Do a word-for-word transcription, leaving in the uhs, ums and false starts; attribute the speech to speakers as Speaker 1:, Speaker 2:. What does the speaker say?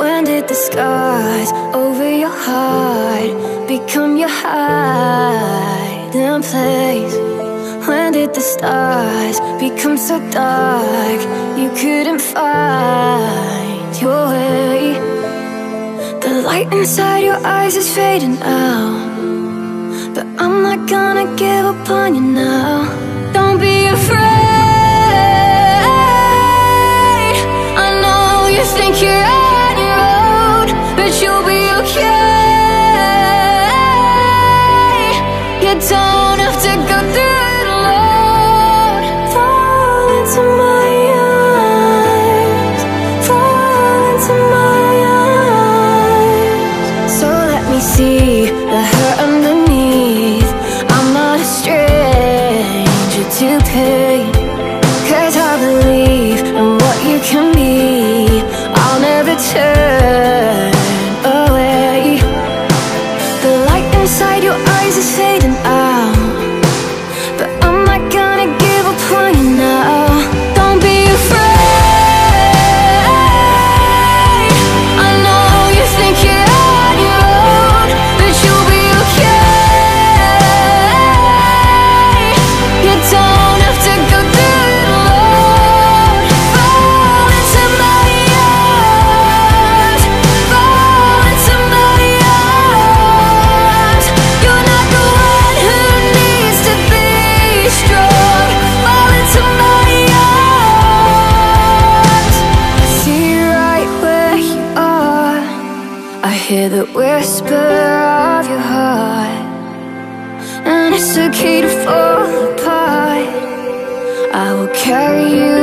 Speaker 1: When did the scars over your heart become your hiding place? When did the stars become so dark you couldn't find your way? The light inside your eyes is fading out, but I'm not gonna give up on you now. Don't be afraid. I know you think you're on your own, but you'll be okay. You don't have to go through it alone. Fall into my arms, fall into my arms. So let me see the hurt underneath. I'm not a stranger to pain, 'cause I believe in what you can be. I'll never turn away. The light inside your eyes is fading out, but I'm not gonna give up on you now. Don't be afraid. I know you think you're on your own, but you'll be okay. You don't have to go through it alone. Fall into my arms, fall into my arms. You're not the one who needs to be strong. Fall into my arms. I see you right where you are. I hear the whisper of your heart, and it's okay to fall apart. I will carry you